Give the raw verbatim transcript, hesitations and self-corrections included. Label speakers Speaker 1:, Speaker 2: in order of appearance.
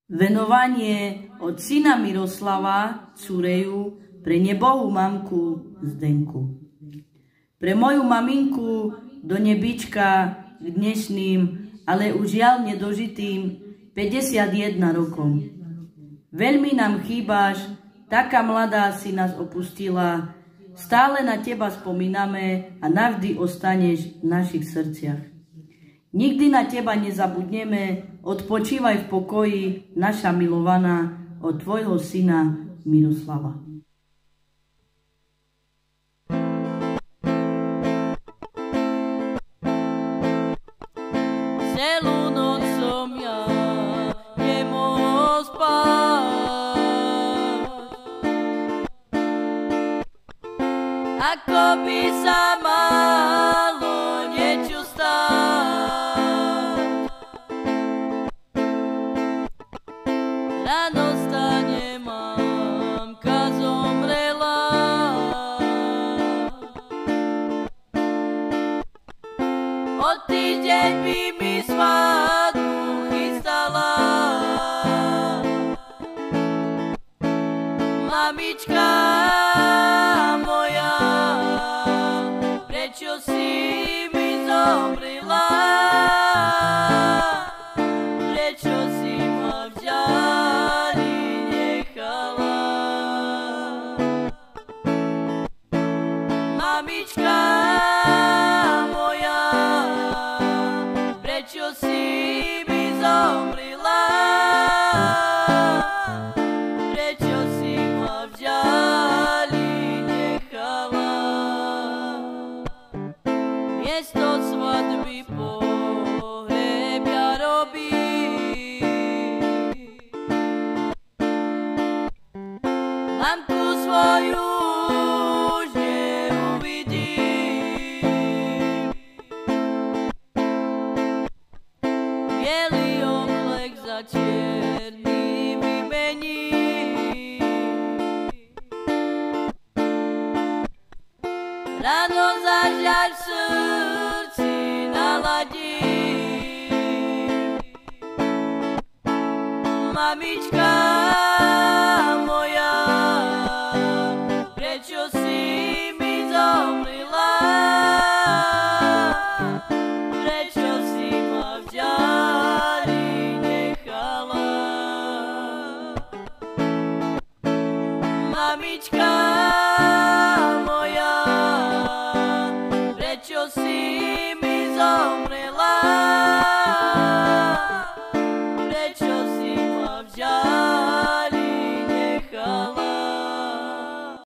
Speaker 1: Venovanie od syna Miroslava Cureju pre nebohú mamku Zdenku. Pre moju maminku do nebička k dnešným, ale už žiaľ nedožitým päťdesiatjeden rokom. Veľmi nám chýbaš, taká mladá si nás opustila, stále na teba spomíname a navždy ostaneš v našich srdciach. Nikdy na teba nezabudneme, odpočívaj v pokoji, naša milovaná, od tvojho syna Miroslava.
Speaker 2: Celú noc som ja nemohol spať, ako by sa malo niečo stať. Ráno stane mamka zomrela, o týždeň by mi svadbu chystala. Mamička moja, prečo si mi zomrela? Prečo si ma v žali nechala? Mamička moja, prečo si mi zomrela? Prečo si ma v žali nechala? Miesto svadby pohreb ja robím, mamku svoju už neuvidím. Bielý oblek za čierny vymením, ráno zažiaľ v srdci naladím. Mamička moja, prečo si mi zomrela? Prečo si ma v žali nechala? Mamička